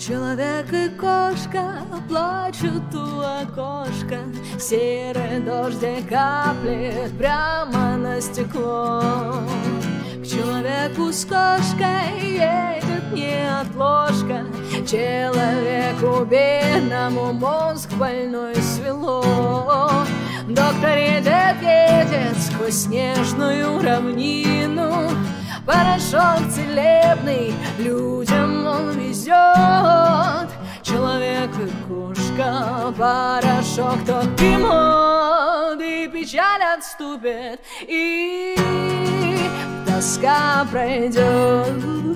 Человек и кошка плачут у окошка, серый дождик каплет прямо на стекло. К человеку с кошкой едет неотложка, человеку бедному мозг больной свело. Доктор едет сквозь снежную равнину, порошок целебный людям он везет. Человек и кошка порошок тот примут, и печаль отступит, и тоска пройдет.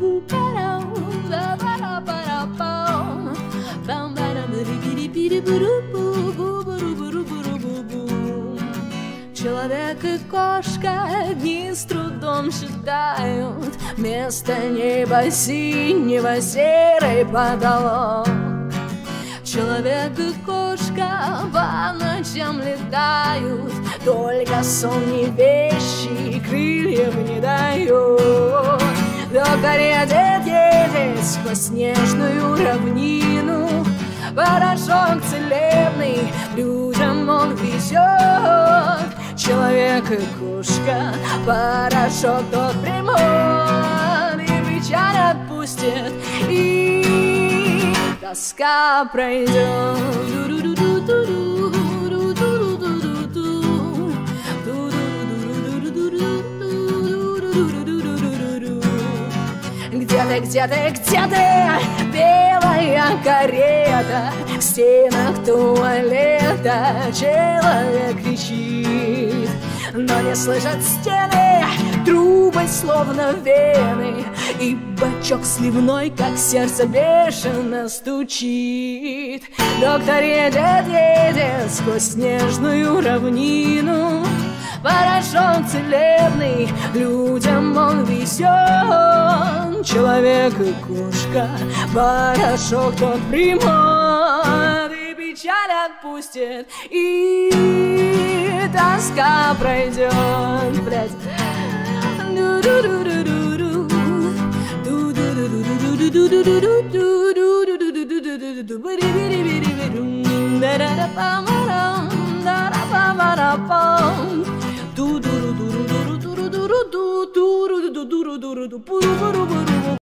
Человек и кошка дни с трудом считают, вместо неба синего серый потолок. Человек и кошка по ночам летают, только сон не вещи, крыльев не дает. Доктор едет сквозь снежную равнину, порошок целебный людям он везет. Человек и кошка порошок тот примут, и печаль отпустит, и тоска пройдет. Где ты, белая карета, в стенах туалета человек кричит, но не слышат стены, трубы словно вены, и бачок сливной, как сердце бешено стучит. Доктор едет сквозь снежную равнину, порошок целебный людям он везет. Человек и кошка порошок тот примут, и печаль отпустит, и тоска пройдет. Блядь.